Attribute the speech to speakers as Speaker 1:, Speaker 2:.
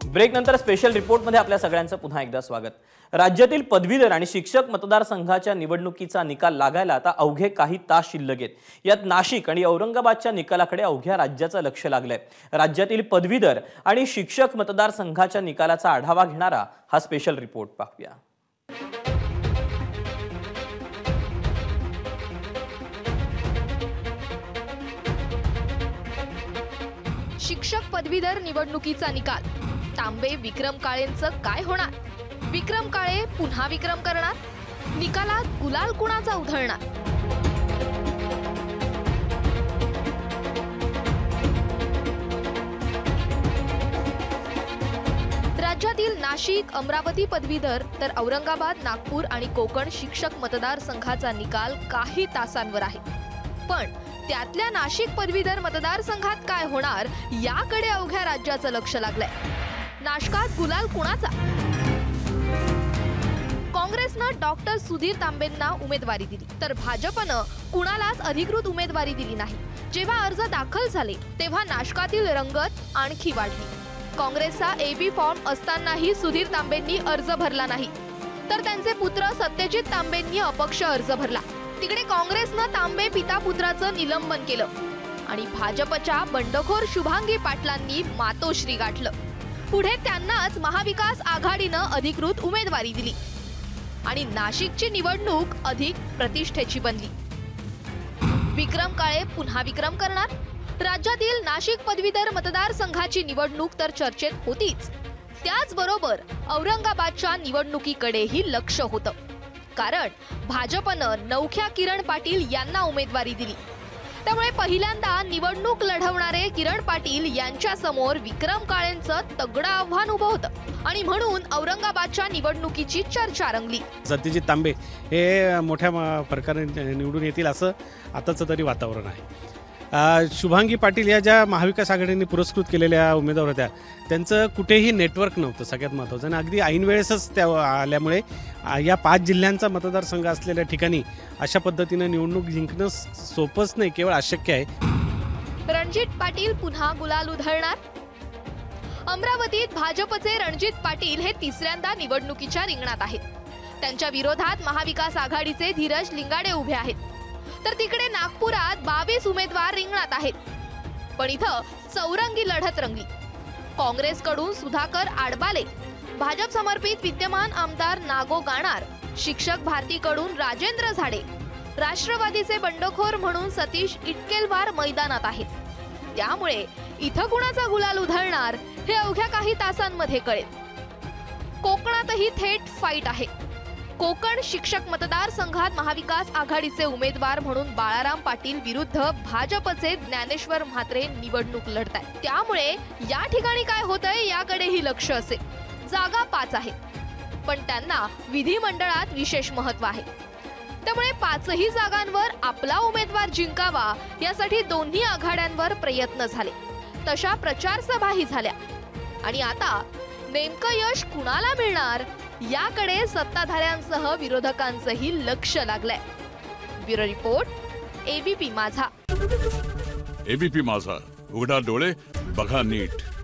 Speaker 1: Break नंतर special रिपोर्टमध्ये आपल्या सगळ्यांचं पुन्हा एकदा स्वागत। राज्यातील पदवीधर आणि शिक्षक मतदारसंघाच्या निवडणुकीचा निकाल लागायला आता अवघे काही तास शिल्लक आहेत। यात नाशिक आणि औरंगाबादच्या निकालाकडे अवघ्या राज्याचं लक्ष लागलंय। राज्यातील पदवीधर आणि शिक्षक मतदारसंघाच्या निकालाचा आढावा घेणारा हा स्पेशल रिपोर्ट पाहूया।
Speaker 2: शिक्षक पदवीधर निवडणुकीचा निकाल। तांबे विक्रम काळेंचं काय होणार? विक्रम काळे पुन्हा विक्रम करणार? निकालात गुलाल कुणाचा उधळणार? राज्यातील नाशिक अमरावती पदवीधर तर औरंगाबाद नागपूर आणि कोकण शिक्षक मतदारसंघाचा निकाल काही तासांवर आहे। पण त्यातल्या नाशिक पदवीधर मतदारसंघात काय होणार याकडे अवघ्या राज्याचं लक्ष लागलंय। नाशकात गुलाल कुणाचा? काँग्रेसनं डॉक्टर सुधीर तांबेंना उमेदवारी दिली तर भाजपनं कुणालाच अधिकृत उमेदवारी दिली नाही। जेव्हा अर्ज दाखल झाले तेव्हा नाशकातील रंगत आणखी वाढली। काँग्रेसचा एबी फॉर्म असतानाही सुधीर तांबेंनी अर्ज भरला नाही तर त्यांचे पुत्र सत्यजित तांबेंनी अपक्ष अर्ज भरला। तिकडे काँग्रेसनं तांबे पिता पुत्राचं निलंबन केलं आणि भाजपच्या बंडखोर शुभांगी पाटलांनी मातोश्री गाठलं। पुढे त्यांनाच महाविकास आघाडीनं अधिकृत उमेदवारी दिली आणि नाशिकची निवडणूक अधिक प्रतिष्ठेची बनली। विक्रम काळे पुन्हा विक्रम करणार? राज्यातील नाशिक पदवीधर मतदारसंघाची निवडणूक तर चर्चेत होतीच, त्याचबरोबर औरंगाबादच्या निवडणुकीकडेही लक्ष होतं। कारण भाजपनं नवख्या किरण पाटील यांना उमेदवारी दिली, त्यामुळे पहिल्यांदा निवडणूक लढवणारे किरण पाटील यांच्या समोर विक्रम काळेंचं तगडं आव्हान उभं होतं आणि म्हणून औरंगाबादच्या निवडणुकीची चर्चा रंगली।
Speaker 3: सत्यजित तांबे हे मोठ्या फरकाने निवडून येतील असं आताचं तरी वातावरण आहे। शुभांगी पाटील या ज्या महाविकास आघाडीने पुरस्कृत केलेल्या उमेदवार होत्या त्यांचं कुठेही नेटवर्क नव्हतं, सगळ्यात महत्त्वाचं, आणि अगदी ऐन वेळेसच त्या आल्यामुळे या 5 जिल्ह्यांचा मतदारसंघ असलेल्या ठिकाणी अशा पद्धतीने निवडणूक जिंकणं सोपंच नाही, केवळ अशक्य आहे।
Speaker 2: रणजित पाटील पुन्हा गुलाल उधळणार? अमरावतीत भाजपचे रणजित पाटील हे तिसऱ्यांदा निवडणुकीच्या रिंगणात आहेत। त्यांच्या विरोधात महाविकास आघाडीचे धीरज लिंगाडे उभे आहेत तर तिकडे नागपुरात 22 उमेदवार रिंगणात आहेत। पण इथं चौरंगी लढत रंगली। काँग्रेसकडून सुधाकर आडबाले, भाजप समर्पित विद्यमान आमदार नागो गाणार, शिक्षक भारतीकडून राजेंद्र झाडे, राष्ट्रवादीचे बंडखोर म्हणून सतीश इटकेलवार मैदानात आहेत। त्यामुळे इथं कुणाचा गुलाल उधळणार हे अवघ्या काही तासांमध्ये कळेल। कोकणातही थेट फाईट आहे। कोकण शिक्षक मतदारसंघात महाविकास आघाडीचे उमेदवार म्हणून बाळाराम पाटील विरुद्ध भाजपचे ज्ञानेश्वर म्हात्रे निवडणूक लढतायत। त्यामुळे या ठिकाणी काय होतंय याकडेही लक्ष असेल। जागा 5 आहेत पण त्यांना विधिमंडळात विशेष महत्त्व आहे, त्यामुळे 5ही जागांवर आपला उमेदवार जिंकावा यासाठी दोन्ही आघाड्यांवर प्रयत्न झाले, तशा प्रचार सभाही झाल्या आणि आता नेमकं यश कुणाला मिळणार याकडे सत्ताधाऱ्यांसह विरोधकांचंही लक्ष लागलंय। Bureau report, ABP Majha.
Speaker 4: ABP Majha, उघडा डोळे बघा नीट।